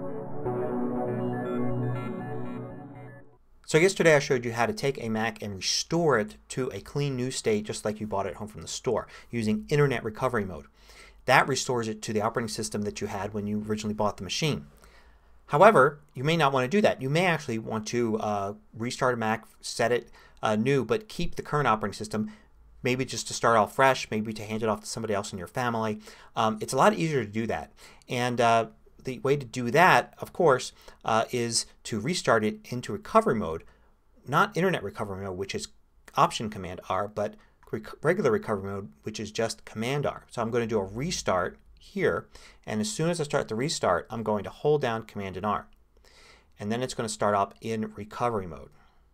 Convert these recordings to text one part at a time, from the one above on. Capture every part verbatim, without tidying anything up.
So yesterday I showed you how to take a Mac and restore it to a clean new state just like you bought it at home from the store using Internet Recovery Mode. That restores it to the operating system that you had when you originally bought the machine. However, you may not want to do that. You may actually want to uh, restart a Mac, set it uh, new, but keep the current operating system, maybe just to start off fresh, maybe to hand it off to somebody else in your family. Um, it's a lot easier to do that. And uh, the way to do that, of course, uh, is to restart it into recovery mode. Not Internet Recovery Mode, which is Option Command R, but rec regular recovery mode, which is just Command R. So I'm going to do a restart here, and as soon as I start the restart I'm going to hold down Command and R. And then it's going to start up in recovery mode.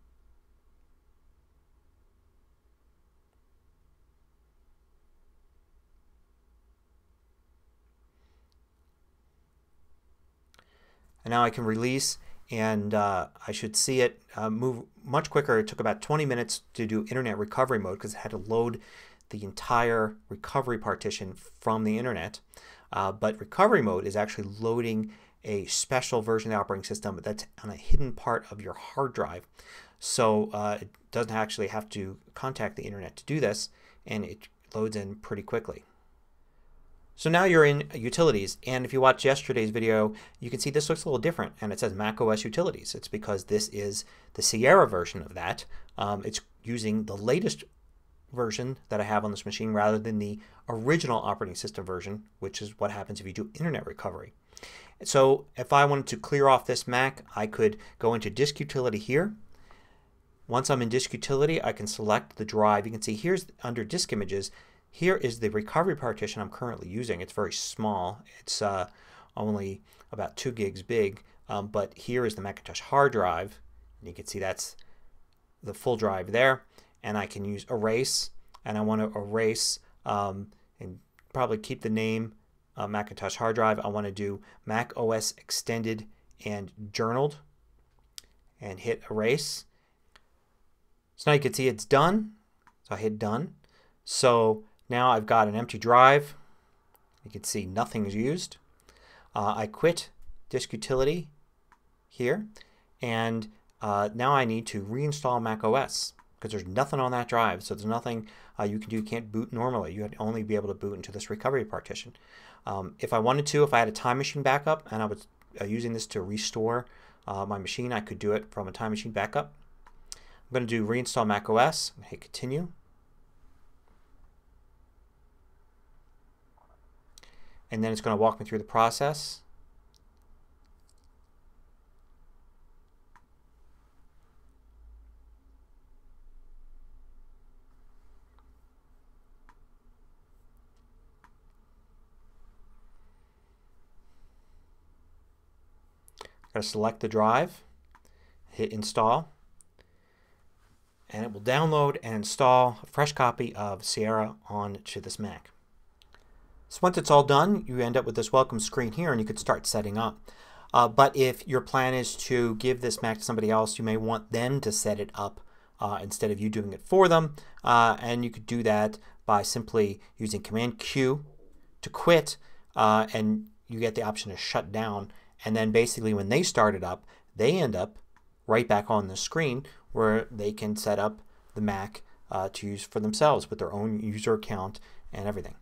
And now I can release and uh, I should see it uh, move much quicker. It took about twenty minutes to do Internet Recovery Mode because it had to load the entire recovery partition from the Internet. Uh, but recovery mode is actually loading a special version of the operating system that's on a hidden part of your hard drive. So uh, it doesn't actually have to contact the Internet to do this, and it loads in pretty quickly. So now you're in Utilities, and if you watched yesterday's video you can see this looks a little different and it says macOS Utilities. It's because this is the Sierra version of that. Um, it's using the latest version that I have on this machine rather than the original operating system version, which is what happens if you do Internet Recovery. So if I wanted to clear off this Mac I could go into Disk Utility here. Once I'm in Disk Utility I can select the drive. You can see here's under Disk Images. Here is the recovery partition I'm currently using. It's very small. It's uh, only about two gigs big. Um, but here is the Macintosh hard drive. And you can see that's the full drive there. And I can use Erase. And I want to erase um, and probably keep the name uh, Macintosh hard drive. I want to do macOS Extended and Journaled. And hit Erase. So now you can see it's done. So I hit Done. So now I've got an empty drive. You can see nothing is used. Uh, I quit Disk Utility here, and uh, now I need to reinstall macOS because there's nothing on that drive. So there's nothing uh, you can do. You can't boot normally. You would only be able to boot into this recovery partition. Um, if I wanted to, if I had a Time Machine backup and I was uh, using this to restore uh, my machine, I could do it from a Time Machine backup. I'm going to do reinstall macOS. Hit Continue. And then it's going to walk me through the process. Got to select the drive, hit Install, and it will download and install a fresh copy of Sierra onto this Mac. So once it's all done you end up with this welcome screen here and you could start setting up. Uh, but if your plan is to give this Mac to somebody else you may want them to set it up uh, instead of you doing it for them. Uh, and you could do that by simply using Command Q to quit uh, and you get the option to shut down. And then basically when they start it up they end up right back on the screen where they can set up the Mac uh, to use for themselves with their own user account and everything.